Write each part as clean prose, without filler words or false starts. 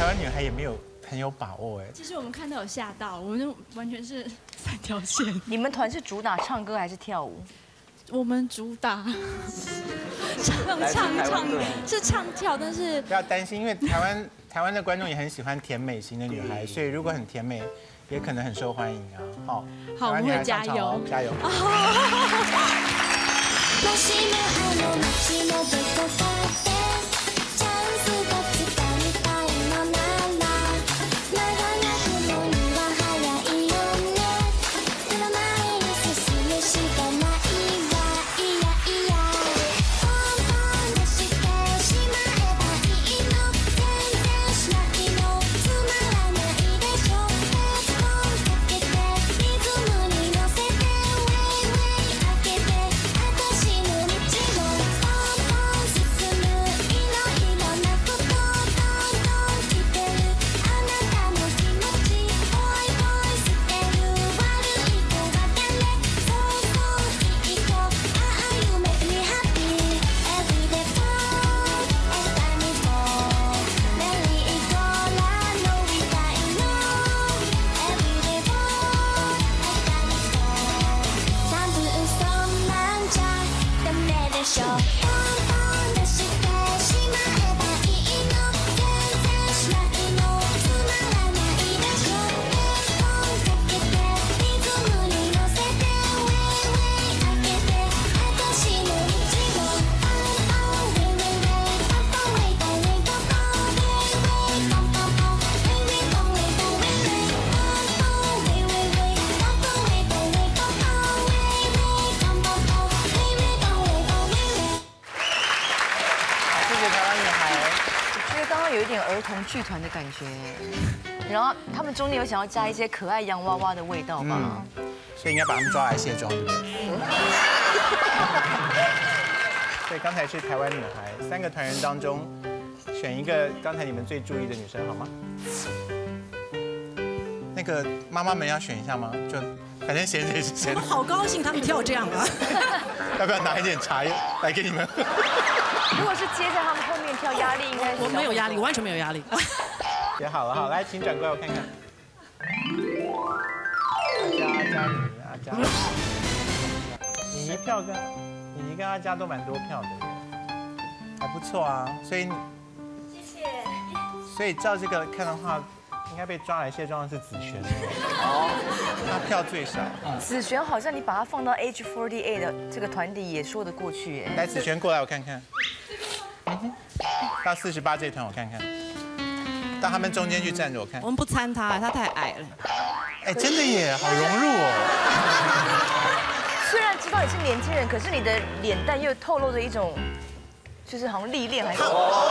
台湾女孩也没有很有把握哎。 其实我们看到有吓到，我们就完全是3条线。 你们团是主打唱歌还是跳舞？ 我们主打唱跳，但是不要担心，因为台湾的观众也很喜欢甜美型的女孩，所以如果很甜美，也可能很受欢迎啊。好， 我们会加油， 加油。 儿童剧团的感觉，然后他们中间有想要加一些可爱洋娃娃的味道吧， 所以应该把他们抓来卸妆，对不对？所以刚才是台湾女孩，3个团员当中选一个刚才你们最注意的女生好吗？那个妈妈们要选一下吗？就反正选谁是谁。 我好高兴他们跳这样啊！ 要不要拿一点茶来给你们？ 如果是接在他们后面跳，压力应该是我没有压力，完全没有压力。 写好了，好，来，请转过来我看看。阿佳，妮妮票跟妮妮跟阿佳都蛮多票的，还不错啊。所以谢谢。 所以照这个看的话，应该被抓来卸妆的是子璇哦，他票最少。 子璇好像你把他放到 H48的这个团体也说得过去哎。 来，子璇过来我看看。到48这团我看看，到他们中间去站着我看。 我们不参他，他太矮了。 哎，真的耶，好融入哦。 虽然知道你是年轻人，可是你的脸蛋又透露着一种，就是好像历练还是。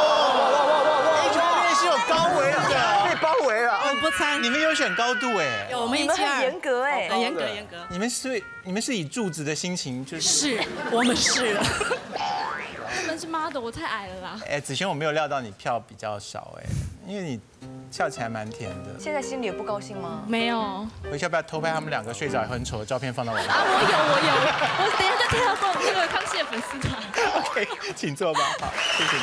H48是有高围的，被包围了。 我们不参。 你们有选高度哎？ 有，我们你们很严格哎， 严格。 你们是以柱子的心情就是。 我们是。 他们是 model， 我太矮了啦。 哎，子璇，我没有料到你票比较少哎，因为你笑起来蛮甜的。 现在心里有不高兴吗？ 没有。 回去要不要偷拍他们2个睡着很丑的照片放到网上？ 啊，我有，我等一下就跳到那个康熙的粉丝团。 OK， 请坐吧。好，谢谢你。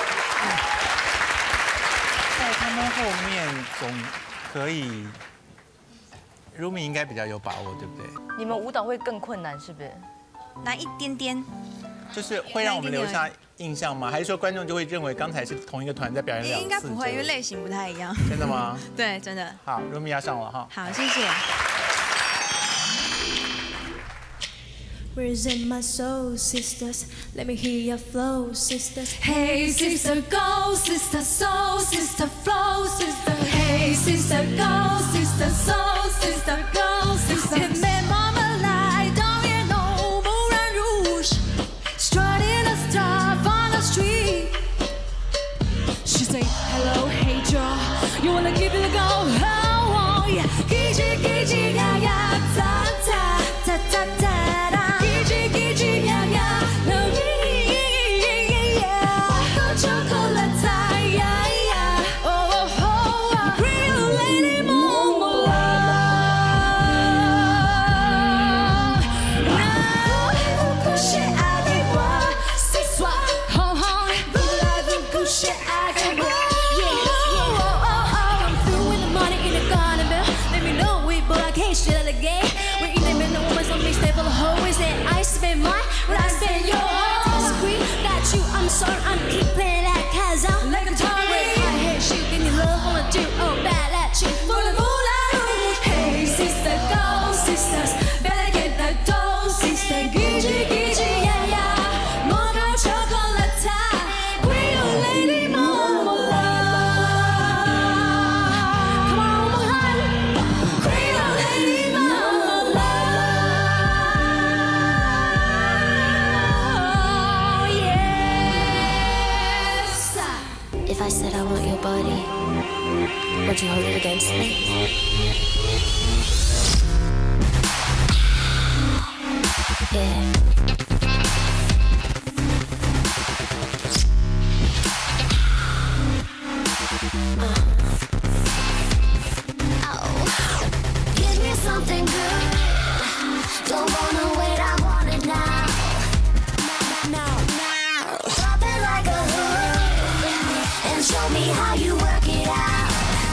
在他们后面总可以，Rumi应该比较有把握，对不对？ 你们舞蹈会更困难是不是？ 难一点点。 就是会让我们留下印象吗？还是说观众就会认为刚才是同一个团在表演2次？ 应该不会，因为类型不太一样。 真的吗？ 对，真的。 好，Rumi要上了哈。 好，谢谢。 Where's in my soul, sisters? Let me hear your flow, sisters. Hey, sister, go, sister, soul, sister, flow, sister. Hey, sister, go, sister, soul, sister, go, sister. Hit me, mama, lie down, you know, Moulin Rouge. Strutting a star on the street. She say, hello, hey, Joe. You wanna give it a go? Oh, yeah. Gigi, gigi, yeah, yeah, ta, ta, ta, ta, ta. said I want your body, would you hold it against me? Yeah. Give me something good. Don't wanna wait, I want it now. Drop it like a hood and show me how you work it out.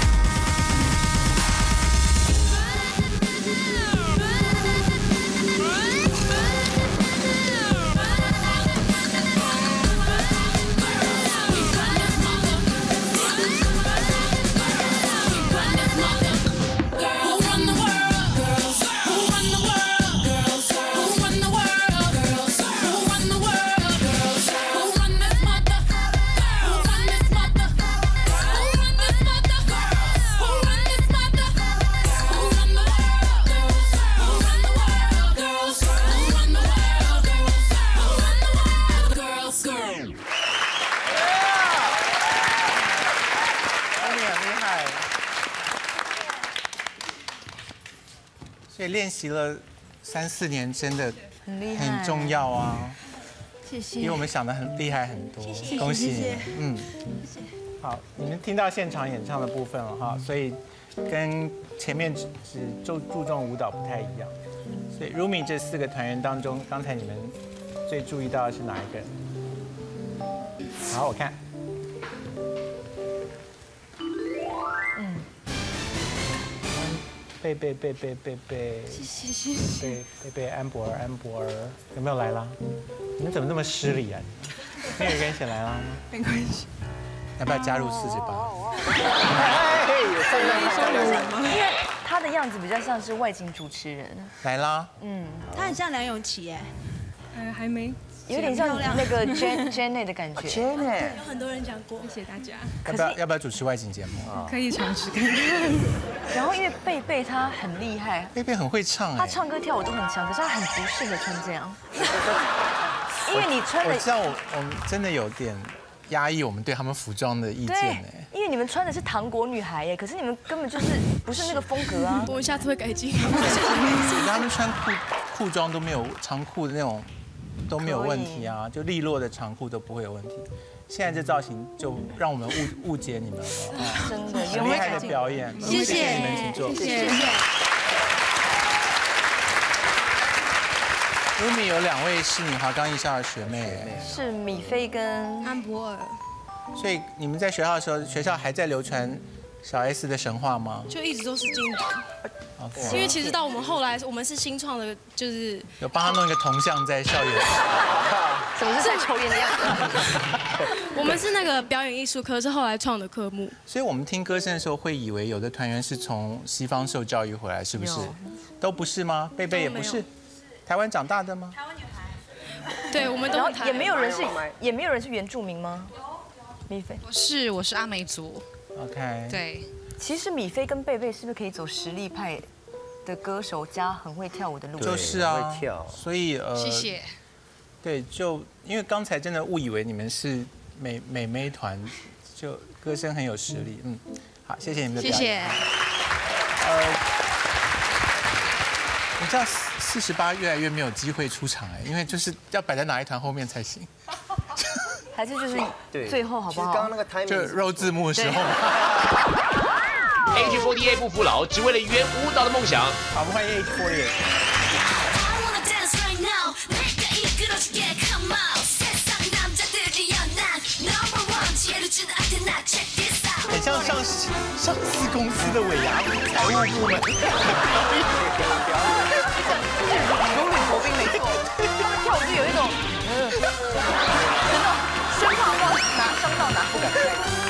所以练习了3、4年，真的很厉害， 很重要啊。 谢谢。 比我们想的很厉害很多，恭喜你们。嗯，好，你们听到现场演唱的部分了哈，所以跟前面只注重舞蹈不太一样。所以 Rumi 这4个团员当中，刚才你们最注意到的是哪一个人？好，我看。贝，谢，贝，安博尔，有没有来啦？你们怎么那么失礼啊？没有一个人先来啦？ 没关系。 要不要加入48？ 因为他的样子比较像是外景主持人。 来啦。 他很像梁咏琪哎， 还没。 有点像那个 Jenny 的感觉。 Jenny， 有很多人讲过，谢谢大家。 要不要主持外景节目？ 可以尝试看看。 然后因为贝他很厉害， 贝很会唱哎， 他唱歌跳舞都很强，可是他很不适合穿这样。因为你穿的， 我知道我们真的有点压抑我们对他们服装的意见哎。 因为你们穿的是糖果女孩耶，可是你们根本就是不是那个风格啊。 我们下次会改进。 他们穿裤装都没有长裤的那种。都没有问题啊，就利落的长裤都不会有问题。现在这造型就让我们误解你们了， 真的很厉害的表演， 谢谢你们，请坐。 谢谢。 Rumi 有2位是你华冈艺校的学妹， 是米菲跟安博尔， 所以你们在学校的时候，学校还在流传小 S 的神话吗？ 就一直都是金牌。因为其实到我们后来，我们是新创的，就是有帮他弄一个铜像在校园。 怎么是在抽烟的样子？ 我们是那个表演艺术科，是后来创的科目。 所以我们听歌声的时候，会以为有的团员是从西方受教育回来，是不是？都不是吗？贝也不是，台湾长大的吗？台湾女孩。 对，我们都也没有人是原住民吗？米菲， 我是阿美族。 OK。 对。 其实米菲跟贝是不是可以走实力派的歌手加很会跳舞的路？ 就是啊，所以谢谢。 对，就因为刚才真的误以为你们是美眉团，就歌声很有实力。好，谢谢你们的表演。 谢谢。 你知道48越来越没有机会出场哎，因为就是要摆在哪一团后面才行。 还是就是最后好不好？ 刚刚那个 timing 就肉字幕的时候。 H48不服老，只为了圆舞蹈的梦想。 好，我们欢迎 H48。很像上市公司的尾牙财务部门。 如履薄冰，没错。他们跳舞就有一种，那种生怕伤到哪不敢开。